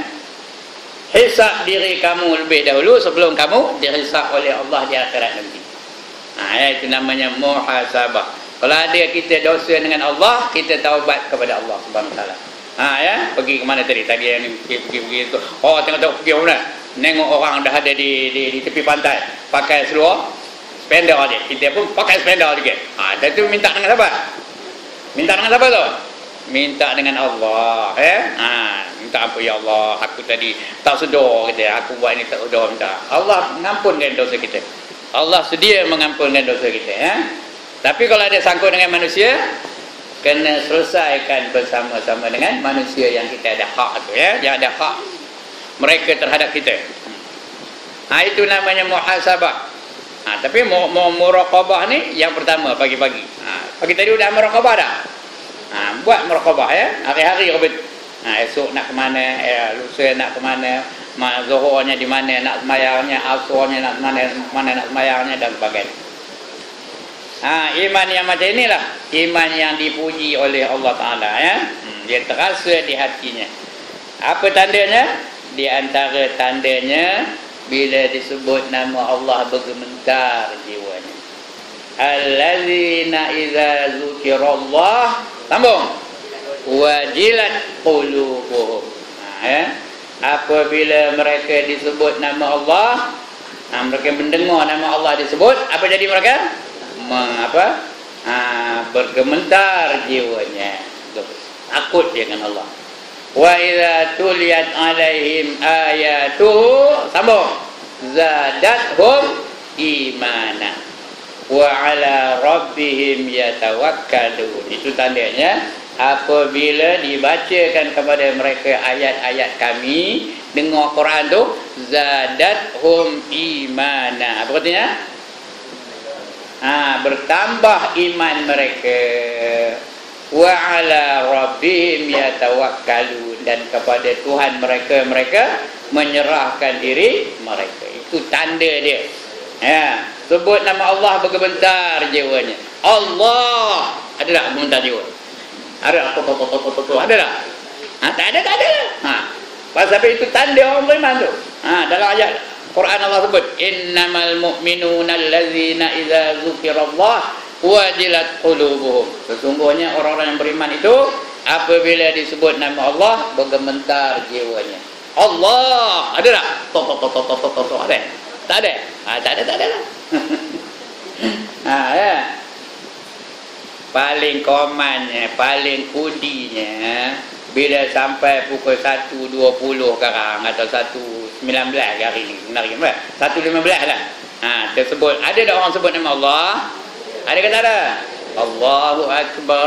Hisab diri kamu lebih dahulu sebelum kamu dihisab oleh Allah di akhirat nanti. Ha, ya, itu namanya muhasabah. Kalau ada kita dosa dengan Allah, kita taubat kepada Allah Subhanahu wa taala. Ha, ya, pergi ke mana tadi? Tadi yang pergi pergi pergi tu. Oh, tengok-tengok pergi mana? Nengok orang dah ada di di, di tepi pantai pakai seluar spender dia. Kita pun pakai spender juga. Ha, dan tu minta dengan siapa? Minta dengan siapa tu? Minta dengan Allah, eh? Ha, minta apa ya Allah, aku tadi tak sedar kita, aku buat ini tak sedar, minta. Allah mengampunkan dosa kita. Allah sedia mengampunkan dosa kita, ya. Tapi kalau ada sangkut dengan manusia, kena selesaikan bersama-sama dengan manusia yang kita ada hak tu, ya, yang ada hak mereka terhadap kita. Ha, itu namanya muhasabah. Ha, tapi mu, mu, muraqabah ni yang pertama pagi-pagi. Ha, pagi tadi udah muraqabah dah. Ha, buat muraqabah ya, hari-hari robot. Ha, esok nak ke mana, eh, lusa nak ke mana, zuhurnya di mana nak sembahyangnya, asarnya nak mana mana nak sembahyangnya dan sebagainya. Ha, iman yang macam inilah iman yang dipuji oleh Allah Taala ya. Hmm, dia terasa di hatinya. Apa tandanya? Di antara tandanya bila disebut nama Allah bergementar jiwanya. Allazina idza dzukirallah, sambung, wajilat qulubuhum. Ha, ya. Apabila mereka disebut nama Allah, ha, mereka mendengar nama Allah disebut, apa jadi mereka? Mengapa? Ha, bergementar jiwanya. Takut dia dengan Allah. Wa idza tuliyat alaihim ayatuhu, sambung, zadathum imana wa ala rabbihim yatawakkalun. Itu tandanya apabila dibacakan kepada mereka ayat-ayat kami, dengar Quran tu, zadathum imana. Apa artinya? Ha, bertambah iman mereka. Wa ala rabbihim yatawakkalun, dan kepada Tuhan mereka mereka menyerahkan diri mereka. Itu tanda dia. Ya, sebut nama Allah bergementar jiwanya. Allah. Ada tak bergementar jiwa? Ada. Ada tak? Ha, tak ada, tak ada. Ha. Pasal itu tanda orang beriman tu. Ha, dalam ayat Quran Allah sebut, innamal mu'minuna allazina idza dzukirallah wajilat qulubuhum. Sesungguhnya orang-orang yang beriman itu apabila disebut nama Allah bergementar jiwanya. Allah. Ada tak? Tok tok tok tok tok tok tok. Ada? Tak ada. Ha, tak ada, tak ada lah. Ha, ya. Paling komannya, paling kudinya bila sampai pukul satu dua puluh sekarang atau satu sembilan belas hari ni. Benar ke? satu lima belas lah. Ha, tersebut. Ada tak orang sebut nama Allah? Ada kata ada? Allahu Akbar,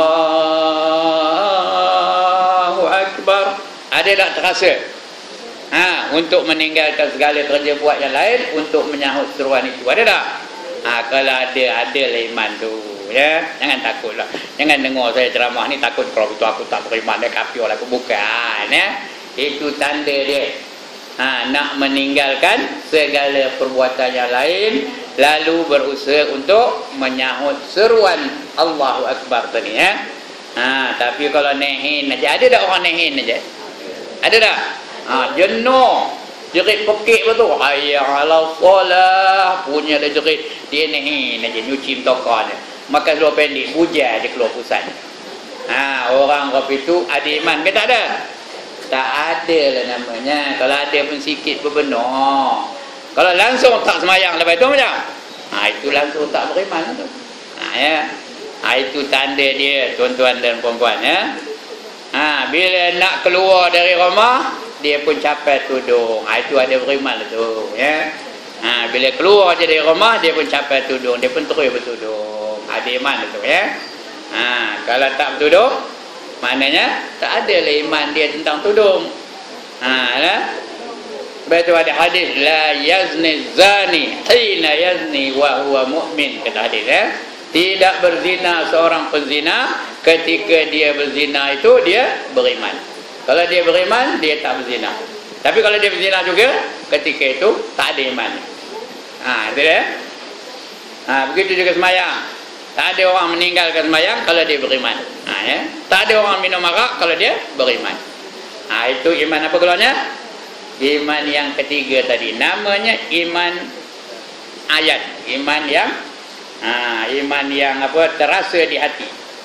Allahu Akbar. Ada tak terasa? Ha, untuk meninggalkan segala kerja buat yang lain untuk menyahut seruan itu. Ada tak? Ha, kalau ada, ada lah iman tu. Ya, jangan takutlah. Jangan dengar saya ceramah ni takut kalau itu aku tak beriman dia kafir lah. Bukan, ya. Itu tanda dia. Ha, nak meninggalkan segala perbuatan yang lain, lalu berusaha untuk menyahut seruan Allahu Akbar tadi, ya. Ha, tapi kalau nehin aja, ada tak orang nehin aja? Ada tak? Ha, jenuh, jerit pekik betul. Hayya ala solah, punya ada jerit, dia nehin aja, nyuci mtokon. Makan luar pendek, bujar je keluar pusat. Ha, orang Rafi itu ada iman ke tak ada? Tak ada lah namanya. Kalau ada pun sikit pun benar. Kalau langsung tak semayang lepas itu macam, ha, itu langsung tak beriman tu. Ha, ya. Ha, itu tanda dia, tuan-tuan dan puan-puan, ya. Ha, bila nak keluar dari rumah, dia pun capai tudung. Ha, itu ada beriman tu, ya. Ha, bila keluar je dari rumah, dia pun capai tudung, dia pun terus bertudung. Ada iman tu, ya. Ha, kalau tak bertudung, maknanya tak ada lah iman dia tentang tudung. Ha, lah. Sebab itu ada hadis, la yazni zani hina yazni wa huwa mu'min, kata hadis, ya. Tidak berzina seorang penzina ketika dia berzina itu dia beriman. Kalau dia beriman, dia tak berzina. Tapi kalau dia berzina juga, ketika itu tak ada iman. Ha, itu dia. Ha, begitu juga semayang. Tak ada orang meninggalkan sembahyang kalau dia beriman. Ha, ya? Tak ada orang minum arak kalau dia beriman. Ha, itu iman apa keluarnya? Iman yang ketiga tadi. Namanya iman ayat. Iman yang ha, iman yang apa terasa di hati.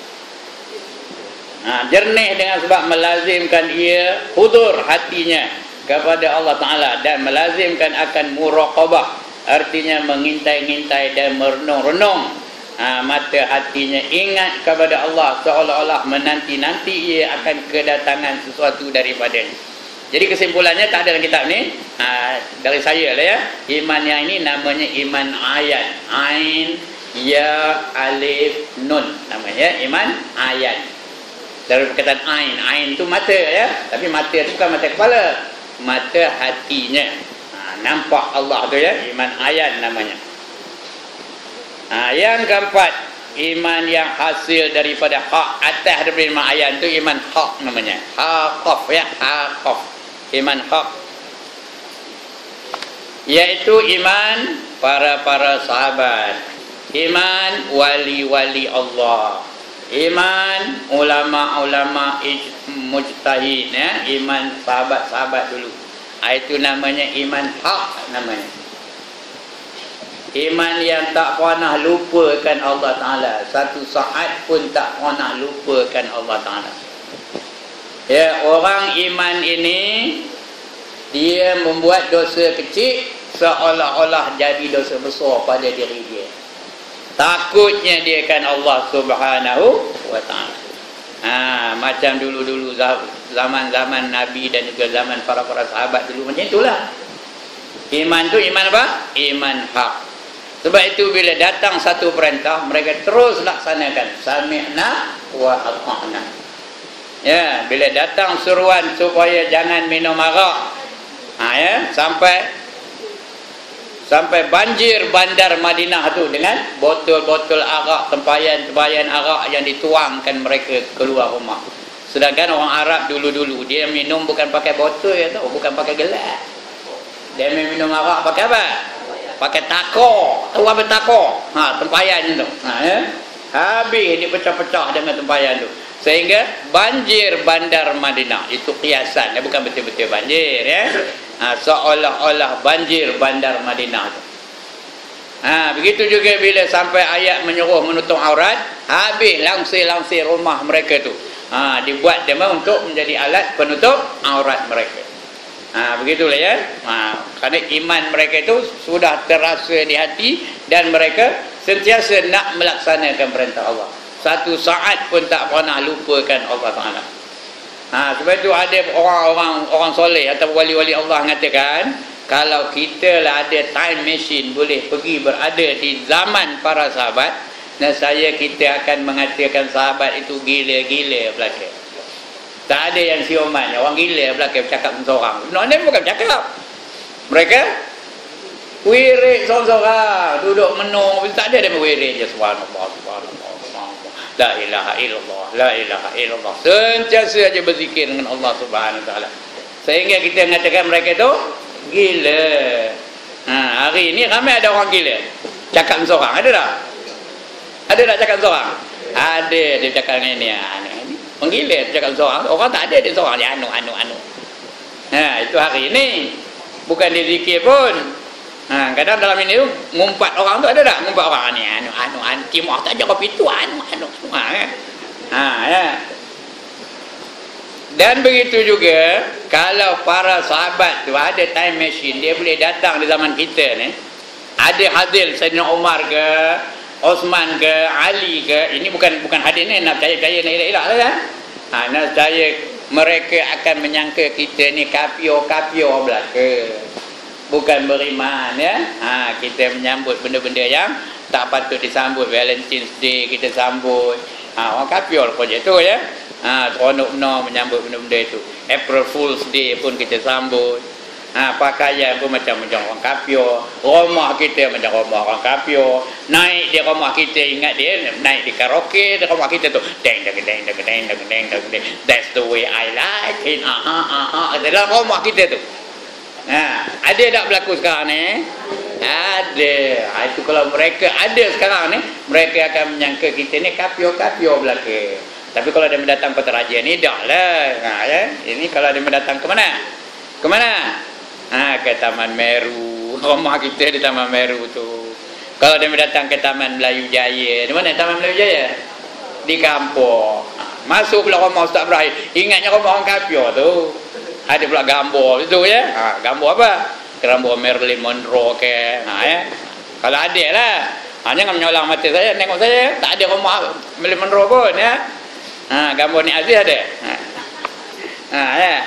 Ha, jernih dengan sebab melazimkan ia hudur hatinya kepada Allah Ta'ala dan melazimkan akan muraqabah. Artinya mengintai-ngintai dan merenung-renung. Ha, mata hatinya ingat kepada Allah seolah-olah menanti-nanti ia akan kedatangan sesuatu daripadanya. Jadi kesimpulannya tak ada dalam kitab ni, ha, dari saya lah, ya. Iman yang ini namanya iman ayat. Ain, ya, alif, nun. Namanya iman ayat. Dari perkataan ain. Ain tu mata, ya. Tapi mata tu bukan mata kepala, mata hatinya. Ha, nampak Allah tu, ya. Iman ayat namanya. Ha, yang keempat, iman yang hasil daripada hak atas daripada iman ayat itu iman hak namanya. Haqaf, ya, haqaf. Iman hak. Iaitu iman para-para sahabat. Iman wali-wali Allah. Iman ulama-ulama mujtahid, ya. Iman sahabat-sahabat dulu. Ha, itu namanya iman hak namanya. Iman yang tak pernah lupakan Allah Ta'ala. Satu saat pun tak pernah lupakan Allah Ta'ala. Ya, orang iman ini, dia membuat dosa kecil seolah-olah jadi dosa besar pada diri dia. Takutnya dia kan Allah Subhanahu wa Ta'ala. Ha, macam dulu-dulu zaman-zaman Nabi dan juga zaman para-para sahabat dulu, macam itulah. Iman tu iman apa? Iman hak. Sebab itu bila datang satu perintah, mereka terus laksanakan. Sami'na wa ata'na. Ya, bila datang seruan supaya jangan minum arak, Ha, ya, sampai sampai banjir bandar Madinah tu dengan botol-botol arak, tempayan-tempayan arak yang dituangkan mereka keluar rumah. Sedangkan orang Arab dulu-dulu dia minum bukan pakai botol ya tau, bukan pakai gelas. Dia minum arak pakai apa? Pakai tako. Tahu apa tako? Ha, tempayan tu. Ha, ya. Habis dia pecah-pecah dengan tempayan tu. Sehingga banjir bandar Madinah. Itu kiasan, dia bukan betul-betul banjir ya. Ha, seolah-olah banjir bandar Madinah tu. Ha, begitu juga bila sampai ayat menyuruh menutup aurat, habis langsir-langsir rumah mereka tu. Ha, dibuat dema untuk menjadi alat penutup aurat mereka. Ha, begitulah ya. Ha, kerana iman mereka itu sudah terasa di hati dan mereka sentiasa nak melaksanakan perintah Allah. Satu saat pun tak pernah lupakan Allah Taala. Ha, sebab itu ada orang-orang orang soleh atau wali-wali Allah mengatakan, kalau kita lah ada time machine boleh pergi berada di zaman para sahabat, nescaya kita akan mengatakan sahabat itu gila-gila belaka. Tak ada yang siuman, orang gila belaka bercakap seorang. Sebenarnya bukan bercakap. Mereka wirid seorang-seorang, duduk menung, tak ada yang wirid je subhanallah, subhanallah, subhanallah. La ilaha illallah, la ilaha illallah. Sentiasa aja berzikir dengan Allah Subhanahu wa taala. Sehingga kita mengatakan mereka itu gila. Ha, hari ini ramai ada orang gila. Cakap seorang, ada tak? Ada tak cakap seorang? Ada, dia cakap ini, ini. Menggila cakap seorang. Orang tak ada dia seorang, dia anu anu anu. Ha, itu hari ini. Bukan dia zikir pun. Ha, kadang dalam ini tu ngumpat orang tu ada tak? Ngumpat orang ni anu anu anu timah tak ada kopi tu anu anu semua kan. Ha, ya. Dan begitu juga kalau para sahabat tu ada time machine, dia boleh datang di zaman kita ni. Ada hadis Sayyidina Umar ke, Osman ke, Ali ke, ini bukan bukan hadis ni nak percaya-percaya nak elak-elak lah. Ha, nak percaya mereka akan menyangka kita ni kapio-kapio belaka. Bukan beriman ya. Ha, kita menyambut benda-benda yang tak patut disambut. Valentine's Day kita sambut. Ha, orang kafir projek tu ya. Ha, seronok benar menyambut benda-benda itu. April Fool's Day pun kita sambut. Ha, pakaian pun macam-macam orang kafir. Rumah kita macam rumah orang kafir. Naik di rumah kita, ingat dia naik di karaoke di rumah kita tu. Deng deng deng deng deng deng deng deng. That's the way I like it. Aha aha. Dalam rumah kita tu. Ha, ada tak berlaku sekarang ni? Ada. Ha, itu kalau mereka ada sekarang ni, mereka akan menyangka kita ni kapio-kapio belaka. Tapi kalau dia mendatang kota raja ni, dah lah. Ha, ya? Ini kalau dia mendatang ke mana? Ke mana? Ha, ke Taman Meru. Rumah kita di Taman Meru tu. Kalau dia mendatang ke Taman Melayu Jaya. Di mana Taman Melayu Jaya? Di kampung. Ha, masuk pula rumah Ustaz Ibrahim. Ingatnya rumah orang kapio tu. Ada pula gambar itu ya. Ha, gambar apa? Gambar Marilyn Monroe ke. Ha, ya. Kalau ada lah. Ha, jangan menyolang mata saya, tengok saya. Tak ada rumah Marilyn Monroe pun ya. Ha, gambar ni Aziz ada. Ha. Ha, ya.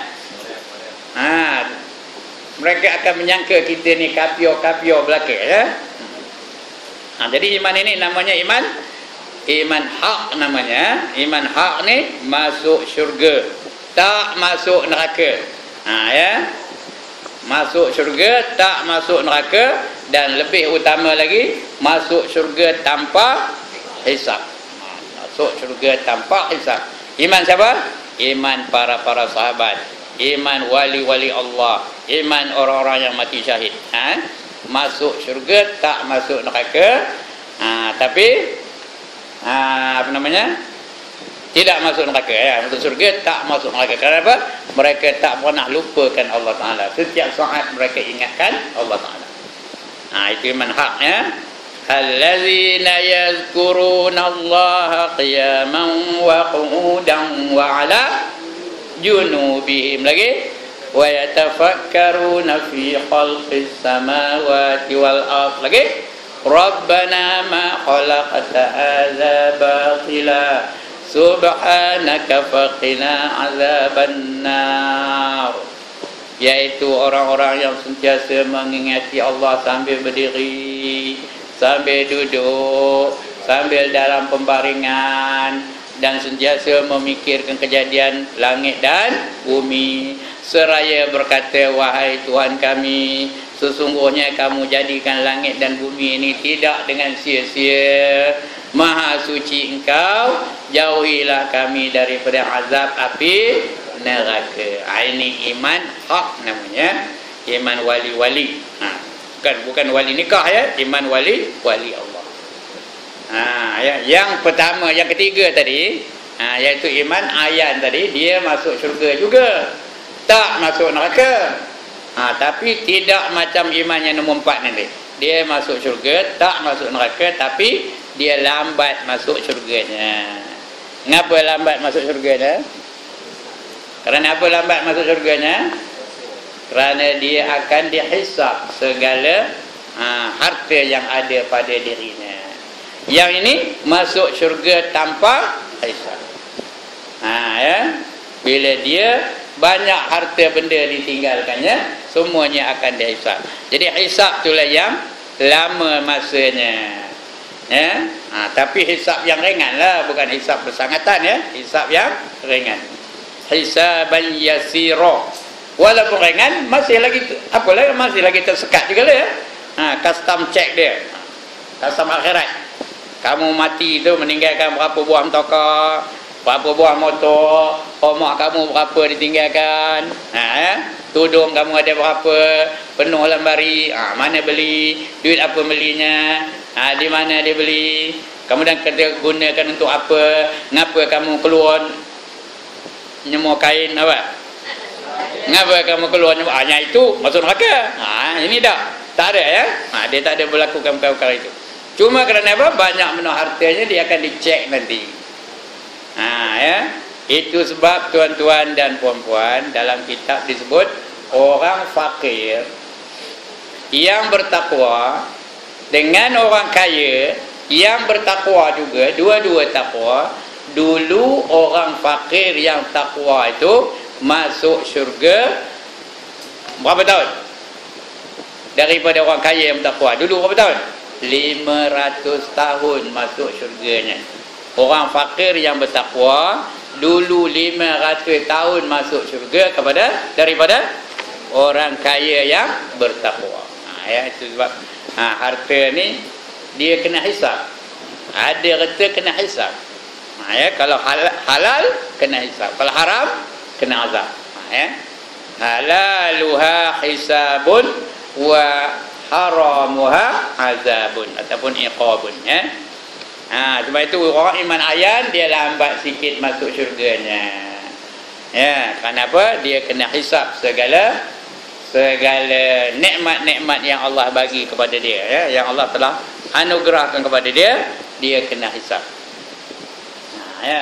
Ha. Mereka akan menyangka kita ni kapio-kapio belaka ya. Ha, jadi iman ini namanya iman iman hak namanya. Iman hak ni masuk syurga, tak masuk neraka. Ha, ya. Masuk syurga, tak masuk neraka, dan lebih utama lagi masuk syurga tanpa hisab. Masuk syurga tanpa hisab. Iman siapa? Iman para-para sahabat, iman wali-wali Allah, iman orang-orang yang mati syahid. Ha? Masuk syurga, tak masuk neraka. Ha, tapi ha, apa namanya? Tidak masuk neraka ya. Masuk surga, tak masuk neraka. Kenapa? Mereka tak pernah lupakan Allah Taala. Setiap saat mereka ingatkan Allah Taala. Nah, itu iman haknya. Allazina yazkuruna Allah qiyaman wa qu'udan wa 'ala junubihim. Lagi wa yatafakkaruna fi khalqis samawati wal ardh. Lagi Rabbana ma khalaqta hadza batila subhanaka faqina azaban nar. Yaitu orang-orang yang sentiasa mengingati Allah sambil berdiri, sambil duduk, sambil dalam pembaringan, dan sentiasa memikirkan kejadian langit dan bumi, seraya berkata, wahai Tuhan kami, sesungguhnya kamu jadikan langit dan bumi ini tidak dengan sia-sia. Maha suci Engkau, jauhilah kami daripada azab api neraka. Ini iman hak namanya, iman wali-wali. Ha, bukan bukan wali nikah ya, iman wali wali Allah. Ha, ya, yang pertama, yang ketiga tadi, ha, iaitu iman ayan tadi, dia masuk syurga juga, tak masuk neraka. Ha, tapi tidak macam iman yang nombor empat nanti. Dia masuk syurga, tak masuk neraka, tapi dia lambat masuk syurganya. Kenapa lambat masuk syurganya? Kerana apa lambat masuk syurganya? Kerana dia akan dihisab segala ha, harta yang ada pada dirinya. Yang ini masuk syurga tanpa hisab. Ha, ya. Bila dia banyak harta benda ditinggalkannya, semuanya akan dihisab. Jadi hisab itulah yang lama masanya. Ya. Ha, tapi hisab yang ringan lah, bukan hisab bersangatan ya. Hisab yang ringan. Hisaban yasira. Walaupun ringan, masih lagi apa lagi masih lagi tersekat juga lah ya. Ha, custom check dia. Custom akhirat. Kamu mati tu meninggalkan berapa buah motor, berapa buah motor, rumah kamu berapa ditinggalkan, ha, ya? Tudung kamu ada berapa, penuh lemari, ha, mana beli, duit apa belinya, ha, di mana dia beli, kemudian kita gunakan untuk apa, ngapa kamu keluar nyemur kain apa, ngapa kamu keluar nyemur, hanya itu masuk neraka. Ha, ini dah tak ada ya, ha, dia tak ada melakukan perkara itu. Cuma kerana apa? Banyak menuh hartanya, dia akan dicek nanti. Ha, ya. Itu sebab tuan-tuan dan puan-puan, dalam kitab disebut orang fakir yang bertakwa dengan orang kaya yang bertakwa juga, dua-dua takwa. Dulu orang fakir yang takwa itu masuk syurga berapa tahun? Daripada orang kaya yang bertakwa. Dulu berapa tahun? lima ratus tahun masuk syurganya. Orang fakir yang bertakwa dulu lima ratus tahun masuk syurga kepada daripada orang kaya yang bertakwa. Ha, ya, itu sebab ha, harta ni dia kena hisab. Ada harta kena hisab. Ha, ya, kalau halal, halal kena hisab. Kalau haram kena azab. Ha, ya. Halaluha hisabun wa haramuha azabun ataupun iqabun ya. Ha, sebab itu orang iman ayan dia lambat sikit masuk syurganya. Ya, kenapa? Dia kena hisab segala segala nikmat-nikmat yang Allah bagi kepada dia ya, yang Allah telah anugerahkan kepada dia, dia kena hisab. Ha, ya.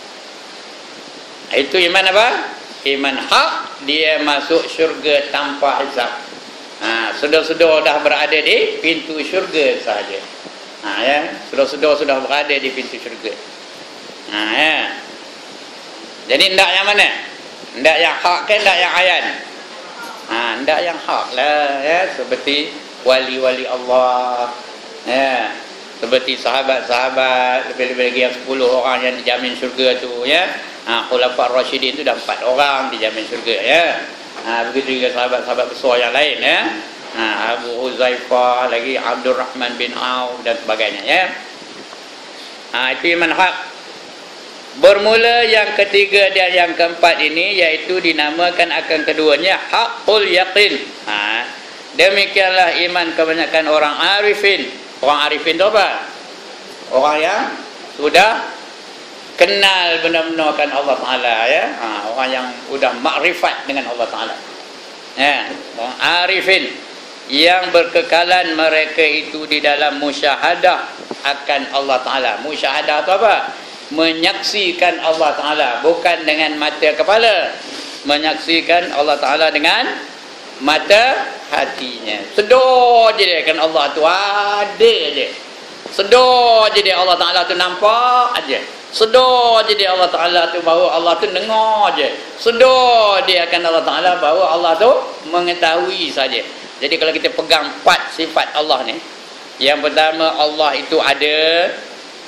Itu iman apa? Iman hak, dia masuk syurga tanpa hisab. Ha, sudah-sudah dah berada di pintu syurga sahaja. Ha, ya, sudah-sudah sudah berada di pintu syurga. Ha, ya. Jadi hendak yang mana? Hendak yang hak ke hendak yang ayan? Ha, hendak yang hak lah ya, seperti wali-wali Allah. Ya, seperti sahabat-sahabat, lebih-lebih lagi yang sepuluh orang yang dijamin syurga tu ya. Ha, Khulafaur Rasyidin tu dah empat orang dijamin syurga ya. Ha, begitu juga sahabat-sahabat besar yang lain ya. Ha, Abu Huzaifah lagi, Abdul Rahman bin Auf dan sebagainya ya. Ha, itu iman hak. Bermula yang ketiga dan yang keempat ini, iaitu dinamakan akan keduanya hakul yakin. Ha, demikianlah iman kebanyakan orang arifin. Orang arifin itu apa? Orang yang sudah kenal benar-benar kan Allah Ta'ala ya. Ha, orang yang sudah makrifat dengan Allah Ta'ala ya. Orang arifin yang berkekalan mereka itu di dalam musyahadah akan Allah Ta'ala. Musyahadah itu apa? Menyaksikan Allah Ta'ala, bukan dengan mata kepala, menyaksikan Allah Ta'ala dengan mata hatinya. Sedar je dia kan Allah tu ada je. Sedar je dia Allah Ta'ala tu nampak aja. Sedar je dia Allah Ta'ala tu bahawa Allah tu dengar je. Sedar dia akan Allah Ta'ala bahawa Allah tu mengetahui saja. Jadi kalau kita pegang empat sifat Allah ni, yang pertama Allah itu ada,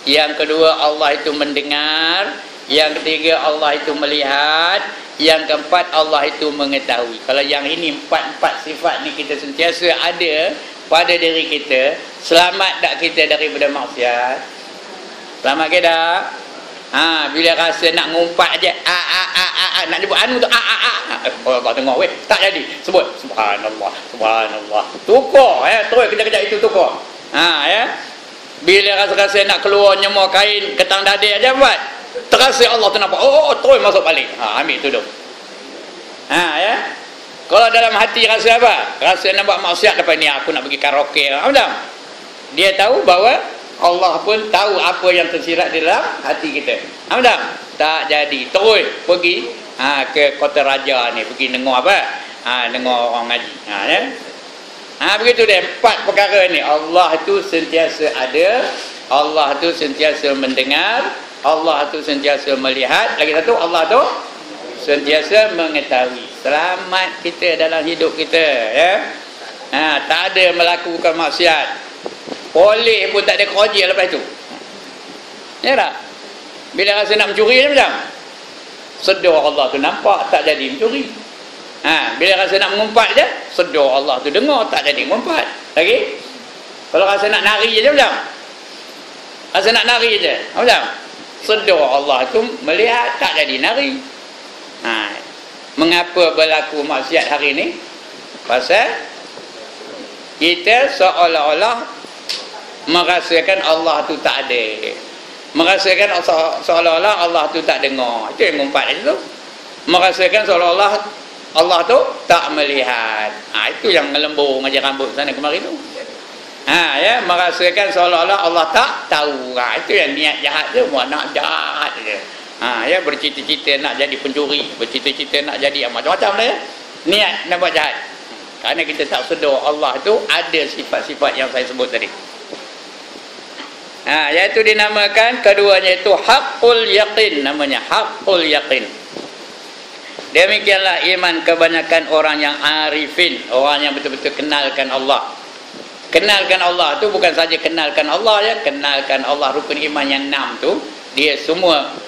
Yang kedua, Allah itu mendengar. Yang ketiga, Allah itu melihat. Yang keempat, Allah itu mengetahui. Kalau yang ini empat-empat sifat ni kita sentiasa ada pada diri kita, selamat tak kita daripada maksiat? Selamat ke tak? Ha, bila rasa nak ngumpat je, a a a a, a nak sebut anu tu a a a. Oh, kau tengok weh, tak jadi. Sebut subhanallah, subhanallah. Tukar ya, terus kejap-kejap itu tukar. Ha ya. Bila rasa-rasa nak keluar nyemur kain ketang dada aja buat. Terasa Allah tu nampak. Oh, terus masuk balik. Ha, ambil tudung. Ha ya. Kalau dalam hati rasa apa? Rasa nak buat maksiat lepas ni aku nak pergi karaoke. Apa tak? Dia tahu bahawa Allah pun tahu apa yang tersirat di dalam hati kita. Apa tak? Tak jadi. Terus pergi ha, ke Kota Raja ni. Pergi dengar apa? Ha, dengar orang ngaji. Ha, ya? Ha, begitu dia. Empat perkara ni. Allah tu sentiasa ada. Allah tu sentiasa mendengar. Allah tu sentiasa melihat. Lagi satu, Allah tu sentiasa mengetahui. Selamat kita dalam hidup kita. Ya? Ha, tak ada melakukan maksiat. Boleh pun tak ada kerja lepas tu. Ya tak? Bila rasa nak mencuri dia macam sedar Allah tu nampak, tak jadi mencuri. Ha, bila rasa nak mengumpat je, sedar Allah tu dengar, tak jadi mengumpat. Lagi? Kalau rasa nak nari je macam rasa nak nari je macam sedar Allah tu melihat, tak jadi nari. Ha, mengapa berlaku maksiat hari ni? Pasal kita seolah-olah merasakan Allah tu tak ada, merasakan seolah-olah Allah tu tak dengar. Itu yang ngumpat itu. Merasakan seolah-olah Allah tu tak melihat. Ha, itu yang ngelembur ngaji rambut sana kemari tu. Ha, ya, merasakan seolah-olah Allah tak tahu. Ha, itu yang niat jahat tu, buat nak jahat je. Ha, ya, bercita-cita nak jadi pencuri, bercita-cita nak jadi macam-macam lah ya. Niat nak buat jahat. Kerana kita tak sedar Allah tu ada sifat-sifat yang saya sebut tadi. Ha, iaitu dinamakan keduanya itu haqqul yaqin, namanya haqqul yaqin. Demikianlah iman kebanyakan orang yang arifin, orang yang betul-betul kenalkan Allah. Kenalkan Allah tu bukan saja kenalkan Allah ya, kenalkan Allah rukun iman yang enam tu, dia semua